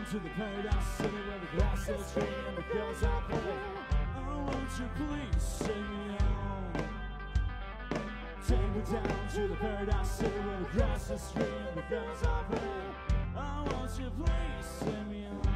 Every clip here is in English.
to the paradise city where the grass is green and the girls are pretty. Oh, won't you please sing me home? Take me down to the paradise city where the grass is green and the girls are pretty. Oh, won't you please sing me home?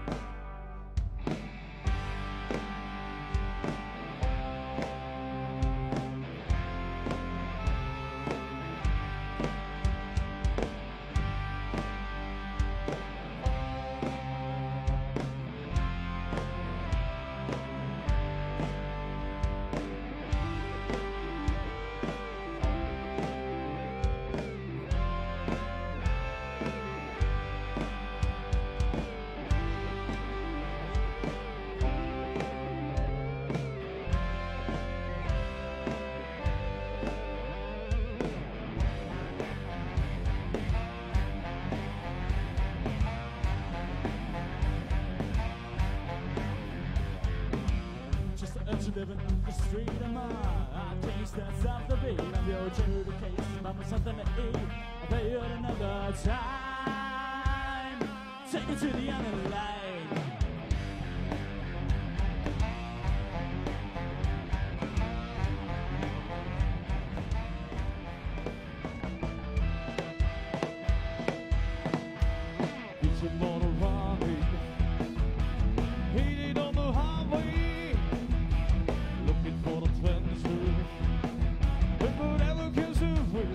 Living on the street of mine, I can't stand off the beat. I'm your to the case, buy me something to eat. I'll pay you another time. Take it to the end of the line. It's a motor ride, heated on the highway. For the transfer, but whatever comes away.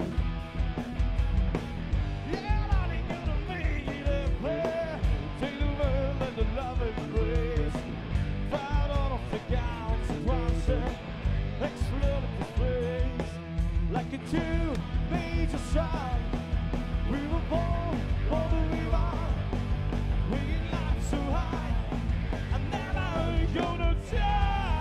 Yeah, I ain't gonna make it play. Take the world and the love and grace. Fight on off the gowns and process. Explode in the space like a two-major song. We were born for the river. We life so high. I'm never gonna die.